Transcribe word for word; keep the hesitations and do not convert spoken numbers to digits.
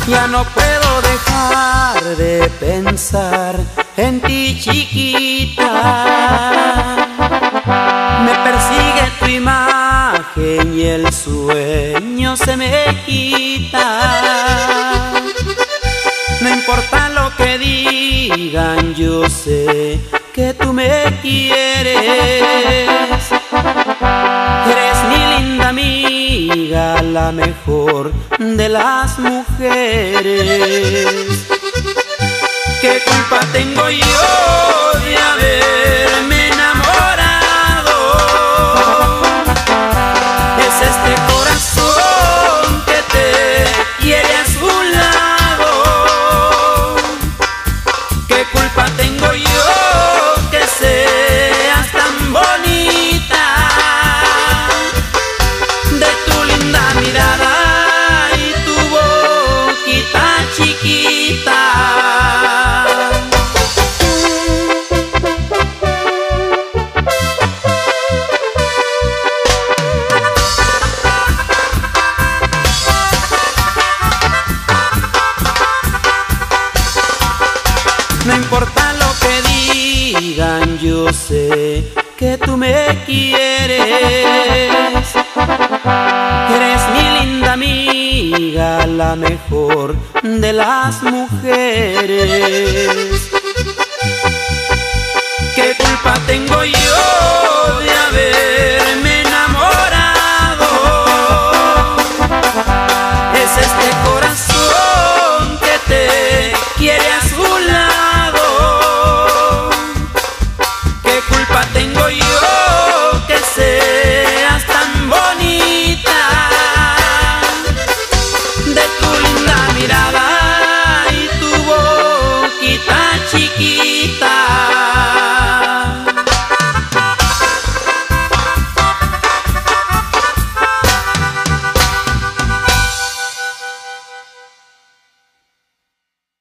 Ya no puedo dejar de pensar en ti, chiquita. Me persigue tu imagen y el sueño se me quita. No importa lo que digan, yo sé que tú me quieres. Eres mi linda amiga, la mejor de las mujeres. ¿Qué culpa tengo yo de haberme enamorado? Es este corazón que te quiere a su lado. ¿Qué culpa tengo yo que seas tan bonita? De tu linda mirada y tu boquita chiquita. No importa lo que digan, yo sé que tú me quieres. Eres mi linda amiga, la mejor de las mujeres. ¿Qué culpa tengo yo de haber